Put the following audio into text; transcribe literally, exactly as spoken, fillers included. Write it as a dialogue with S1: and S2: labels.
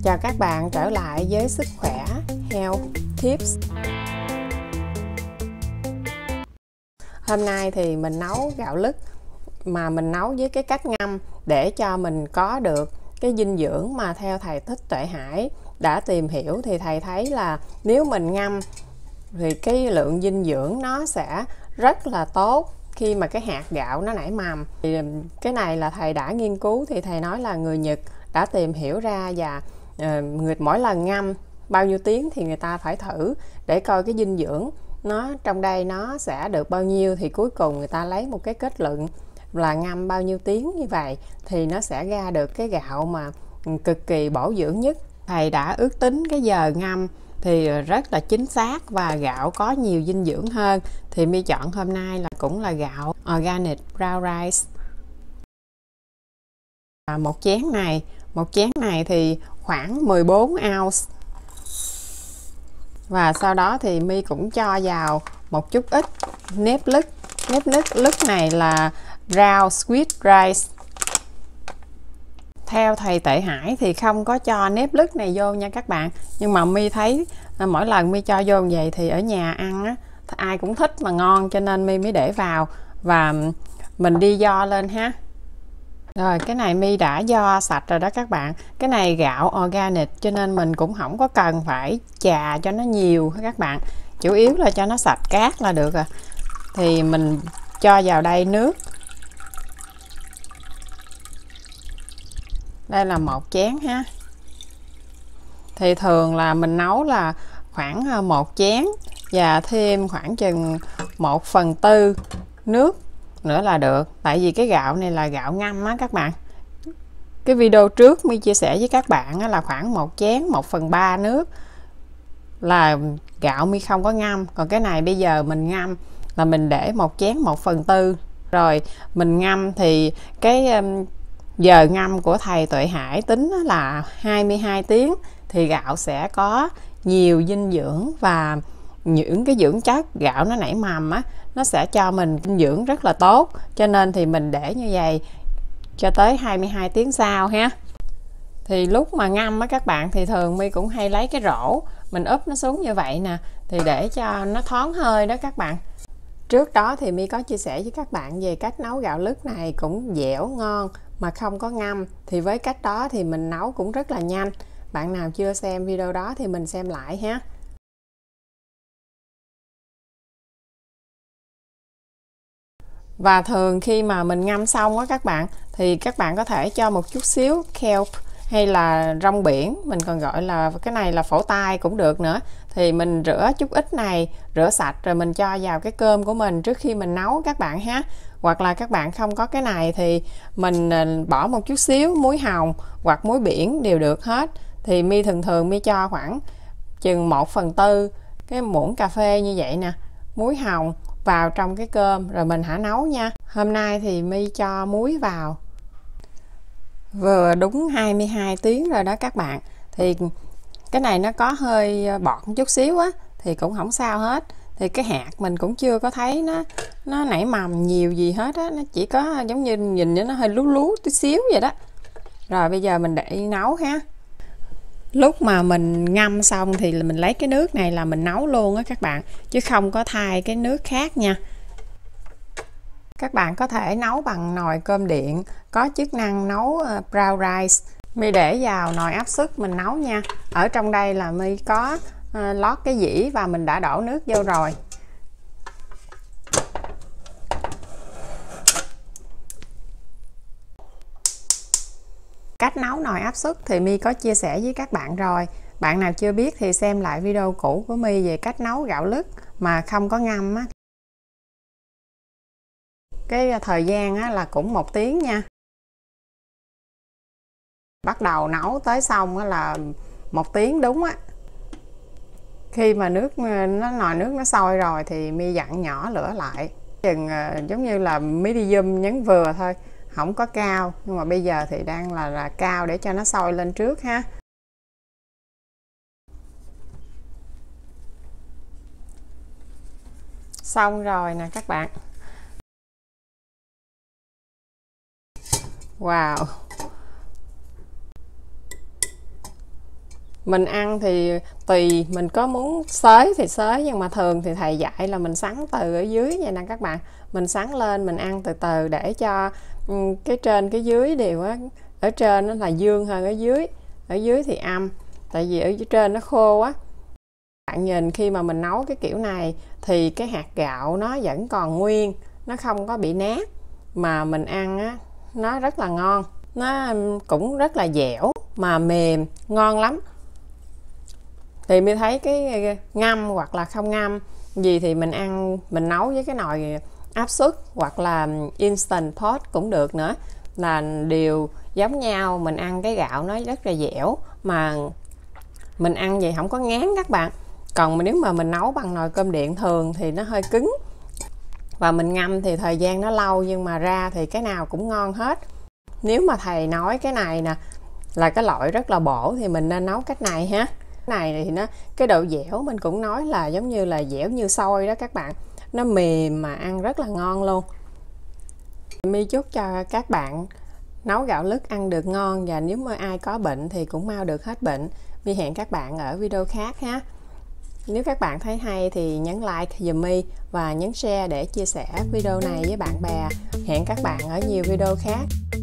S1: Chào các bạn trở lại với Sức khỏe Health Tips. Hôm nay thì mình nấu gạo lứt mà mình nấu với cái cách ngâm để cho mình có được cái dinh dưỡng mà theo thầy Thích Tuệ Hải đã tìm hiểu, thì thầy thấy là nếu mình ngâm thì cái lượng dinh dưỡng nó sẽ rất là tốt khi mà cái hạt gạo nó nảy mầm. Thì cái này là thầy đã nghiên cứu, thì thầy nói là người Nhật đã tìm hiểu ra, và uh, người mỗi lần ngâm bao nhiêu tiếng thì người ta phải thử để coi cái dinh dưỡng nó trong đây nó sẽ được bao nhiêu, thì cuối cùng người ta lấy một cái kết luận là ngâm bao nhiêu tiếng như vậy thì nó sẽ ra được cái gạo mà cực kỳ bổ dưỡng nhất. Thầy đã ước tính cái giờ ngâm thì rất là chính xác và gạo có nhiều dinh dưỡng hơn, thì My chọn hôm nay là cũng là gạo organic brown rice. À, một chén này một chén này thì khoảng mười bốn ounce, và sau đó thì My cũng cho vào một chút ít nếp lứt. Nếp lứt lứt này là rau sweet rice. Theo thầy Tuệ Hải thì không có cho nếp lứt này vô nha các bạn, nhưng mà My thấy mỗi lần My cho vô vậy thì ở nhà ăn á, ai cũng thích mà ngon, cho nên My mới để vào và mình đi vo lên ha. Rồi cái này My đã vo sạch rồi đó các bạn. Cái này gạo organic cho nên mình cũng không có cần phải chà cho nó nhiều các bạn, chủ yếu là cho nó sạch cát là được à. Thì mình cho vào đây nước. Đây là một chén ha. Thì thường là mình nấu là khoảng một chén và thêm khoảng chừng một phần tư nước nữa là được. Tại vì cái gạo này là gạo ngâm á các bạn. Cái video trước My chia sẻ với các bạn là khoảng một chén một phần ba nước là gạo My không có ngâm. Còn cái này bây giờ mình ngâm là mình để một chén một phần tư. Rồi mình ngâm thì cái giờ ngâm của thầy Tuệ Hải tính là hai mươi hai tiếng, thì gạo sẽ có nhiều dinh dưỡng và những cái dưỡng chất gạo nó nảy mầm á, nó sẽ cho mình dinh dưỡng rất là tốt, cho nên thì mình để như vậy cho tới hai mươi hai tiếng sau ha. Thì lúc mà ngâm á các bạn, thì thường My cũng hay lấy cái rổ mình úp nó xuống như vậy nè, thì để cho nó thoáng hơi đó các bạn. Trước đó thì My có chia sẻ với các bạn về cách nấu gạo lứt này cũng dẻo ngon mà không có ngâm, thì với cách đó thì mình nấu cũng rất là nhanh. Bạn nào chưa xem video đó thì mình xem lại ha. Và thường khi mà mình ngâm xong á các bạn, thì các bạn có thể cho một chút xíu kelp hay là rong biển, mình còn gọi là cái này là phổ tai cũng được nữa. Thì mình rửa chút ít này, rửa sạch rồi mình cho vào cái cơm của mình trước khi mình nấu các bạn ha. Hoặc là các bạn không có cái này thì mình bỏ một chút xíu muối hồng hoặc muối biển đều được hết. Thì My thường thường My cho khoảng chừng một phần tư cái muỗng cà phê như vậy nè, muối hồng vào trong cái cơm rồi mình hãy nấu nha. Hôm nay thì My cho muối vào vừa đúng hai mươi hai tiếng rồi đó các bạn. Thì cái này nó có hơi bọt một chút xíu á thì cũng không sao hết. Thì cái hạt mình cũng chưa có thấy nó nó nảy mầm nhiều gì hết á, nó chỉ có giống như nhìn nó hơi lú lú tí xíu vậy đó. Rồi bây giờ mình để nấu ha. Lúc mà mình ngâm xong thì mình lấy cái nước này là mình nấu luôn á các bạn, chứ không có thay cái nước khác nha. Các bạn có thể nấu bằng nồi cơm điện có chức năng nấu brown rice. My để vào nồi áp suất mình nấu nha. Ở trong đây là My có lót cái dĩ và mình đã đổ nước vô rồi. Cách nấu nồi áp suất thì My có chia sẻ với các bạn rồi. Bạn nào chưa biết thì xem lại video cũ của My về cách nấu gạo lứt mà không có ngâm á. Cái thời gian á, là cũng một tiếng nha. Bắt đầu nấu tới xong á, là một tiếng đúng á. Khi mà nước nó nồi nước nó sôi rồi thì My dặn nhỏ lửa lại, chừng uh, giống như là medium nhấn vừa thôi, không có cao. Nhưng mà bây giờ thì đang là, là cao để cho nó sôi lên trước ha. Xong rồi nè các bạn. Wow, Mình ăn thì tùy, mình có muốn xới thì xới, nhưng mà thường thì thầy dạy là mình sắn từ ở dưới vậy nè các bạn. Mình sắn lên mình ăn từ từ để cho cái trên cái dưới đều á, ở trên nó là dương hơn ở dưới, ở dưới thì âm, tại vì ở dưới trên nó khô á. Bạn nhìn khi mà mình nấu cái kiểu này thì cái hạt gạo nó vẫn còn nguyên, nó không có bị nát, mà mình ăn á nó rất là ngon, nó cũng rất là dẻo mà mềm, ngon lắm. Thì mình thấy cái ngâm hoặc là không ngâm gì thì mình ăn, mình nấu với cái nồi áp suất hoặc là Instant Pot cũng được nữa, là đều giống nhau. Mình ăn cái gạo nó rất là dẻo mà mình ăn vậy không có ngán các bạn. Còn nếu mà mình nấu bằng nồi cơm điện thường thì nó hơi cứng, và mình ngâm thì thời gian nó lâu, nhưng mà ra thì cái nào cũng ngon hết. Nếu mà thầy nói cái này nè là cái loại rất là bổ thì mình nên nấu cách này ha. Cái này thì nó, cái độ dẻo mình cũng nói là giống như là dẻo như xôi đó các bạn, nó mềm mà ăn rất là ngon luôn. My chúc cho các bạn nấu gạo lứt ăn được ngon, và nếu mà ai có bệnh thì cũng mau được hết bệnh. My hẹn các bạn ở video khác ha. Nếu các bạn thấy hay thì nhấn like giùm My và nhấn share để chia sẻ video này với bạn bè. Hẹn các bạn ở nhiều video khác.